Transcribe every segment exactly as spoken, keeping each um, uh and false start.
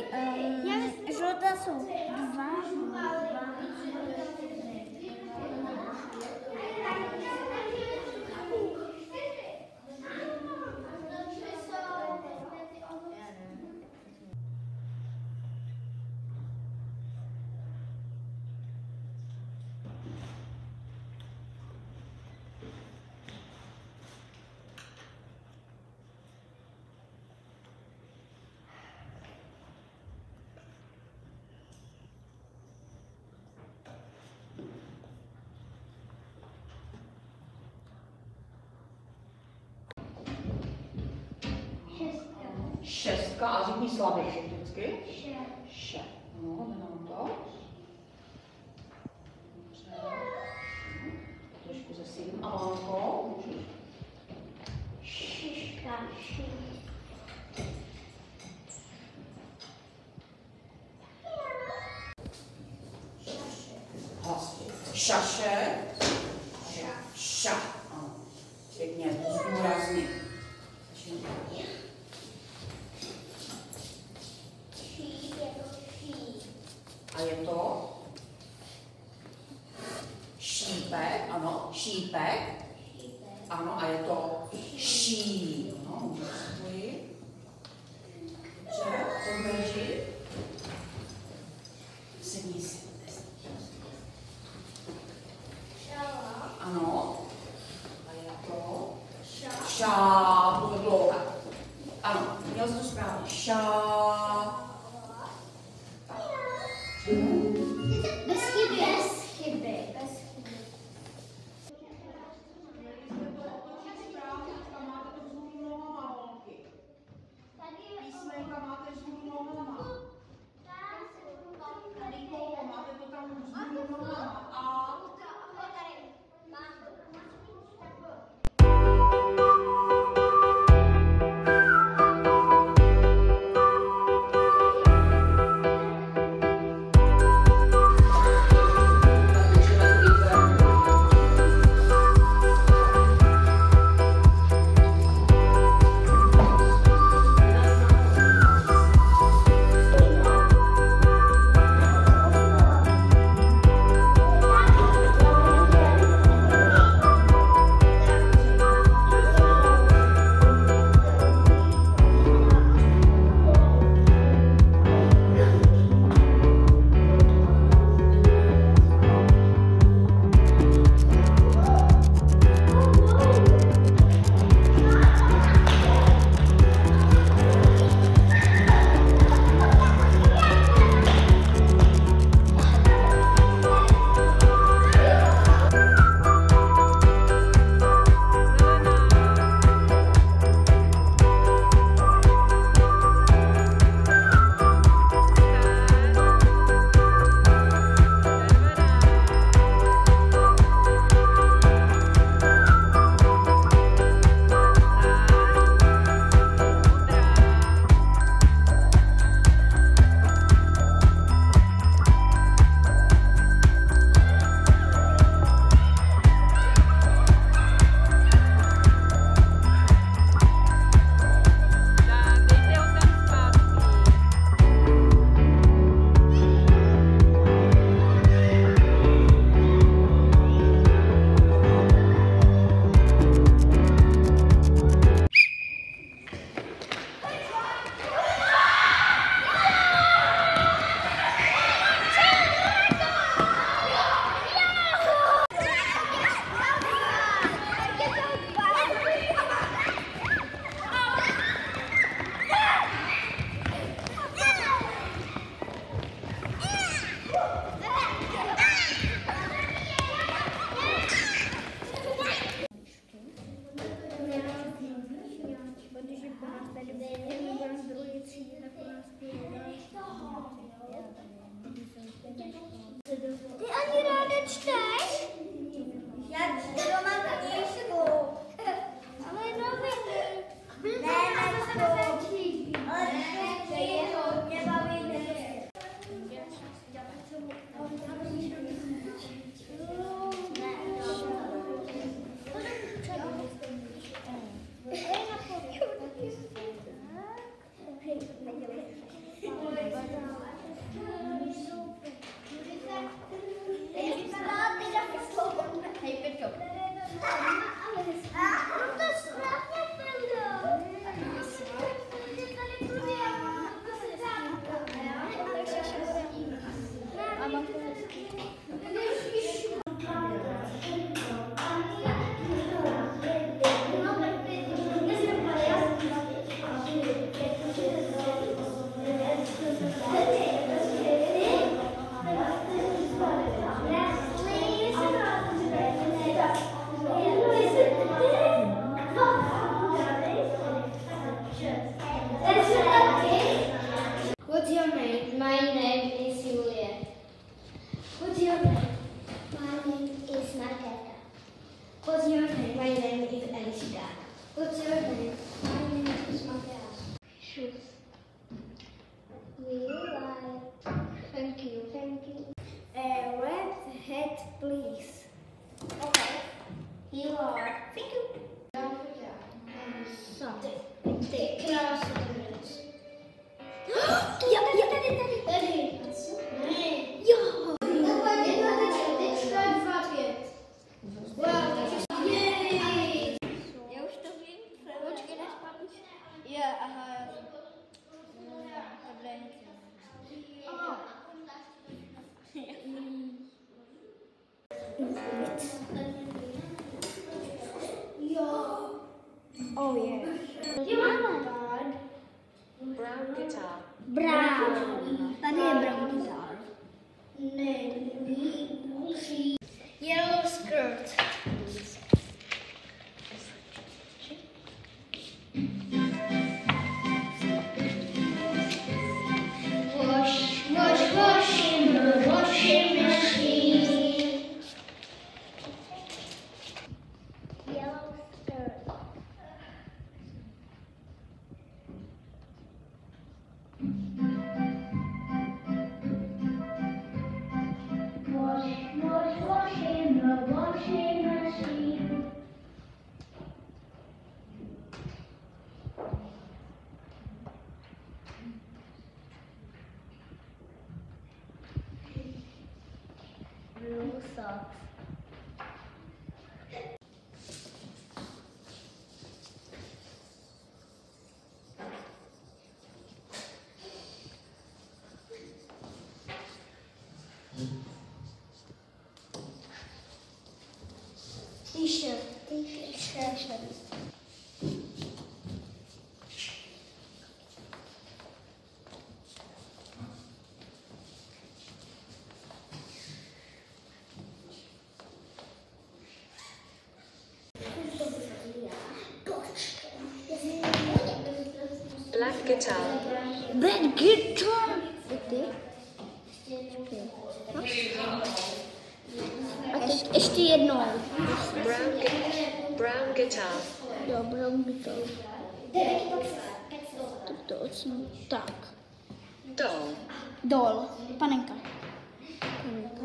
ty um, žluté jsou dva. Šestka a řekni slabiště vždycky. Še. No, jmenuji to. Dobře. Trošku zesílím a malinkou. Šiška, šiška. Hlasky. Šaše. Ša. Ano. Pěkně, zdůrazně. A je to šípek, ano, šípek, ano, a je to ší, ano, děkuji. Dobře, to drží. Sedni si. Ano, a je to šá, bude dlouhá. Ano, měl jsi to správně, šá. Bez chyby. Bez chyby. Bez chyby. Máte to vzhůru nohama, holky. Písmenka máte vzhůru nohama. Tady kolo, máte to tam vzhůru nohama. A You are. Thank you. So, ty krásný věc. Já tady, tady, tady. Tady. Ne. Jo. Takhle jedna tečka, tečka, dva, pět. Wow, takže jej. Já už to vím. Počkej, než padneš. Jo, aha. Takhle nic. Jo. Oh yeah. Brown guitar. Brown. Tady je brown guitar. Yellow skirt. Wash, wash, wash in the washing machine. Yellow skirt. Wash, wash, wash in the washing machine. Blue socks. T-shirt. T-shirt. Black guitar. Black guitar. A teď ještě jednou. Brown, gu- brown guitar. Jo, brown guitar. Tak to odsunu. Tak. Doll. Doll. Panenka. Panenka.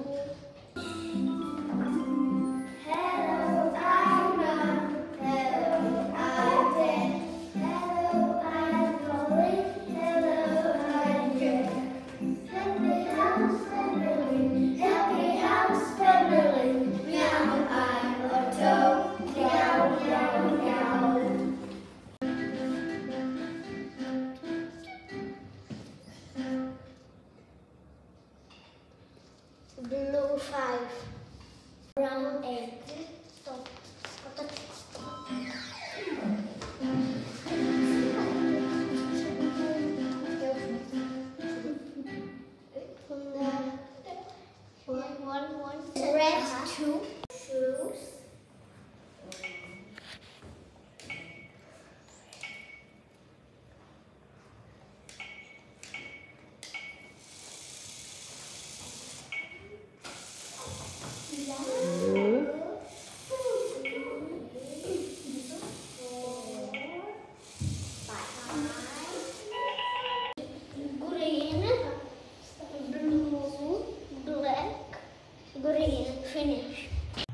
Hello, I'm not. Hello, I'm dead. Hello, I'm going. Hello, I'm good. Happy house family. Happy house family. Meow, I'm a dog. Meow, meow, meow. Blue five. Brown eight. Stop. Stop. One, one, one. Red two. Shoes. Green, blue, black, green, finish.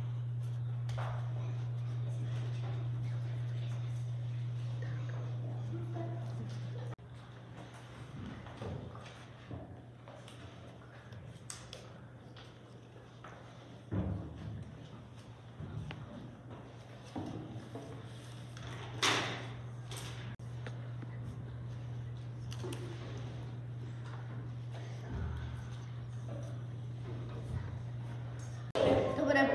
To bude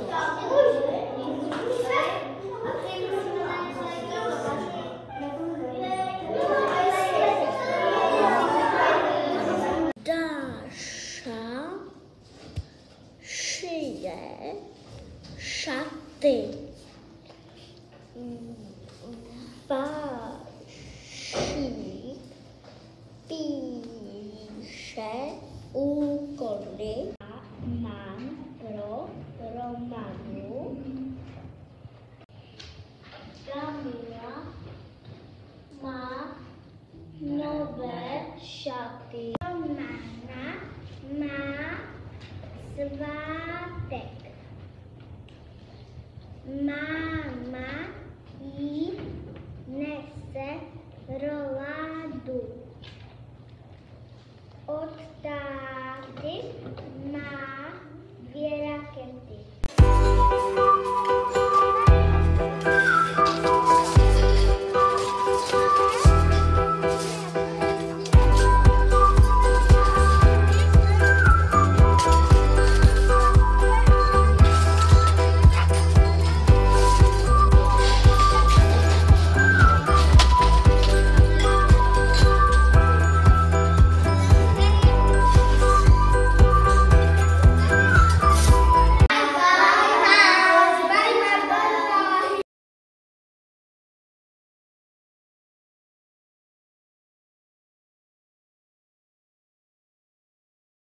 Dáša šije šaty. Vášík píše úkoly a mám pro Romanu. Kamila má nové šaty. Romana má svátek. Má